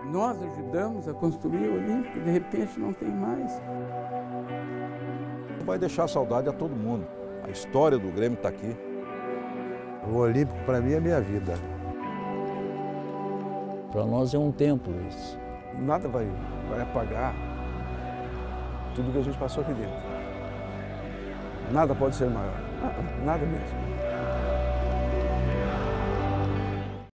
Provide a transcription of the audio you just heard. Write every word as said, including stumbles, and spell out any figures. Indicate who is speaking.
Speaker 1: Nós ajudamos a construir o Olímpico, de repente não tem mais.
Speaker 2: Vai deixar saudade a todo mundo. A história do Grêmio está aqui.
Speaker 3: O Olímpico, para mim, é minha vida.
Speaker 4: Para nós é um templo isso.
Speaker 3: Nada vai, vai apagar tudo que a gente passou aqui dentro. Nada pode ser maior. Nada mesmo.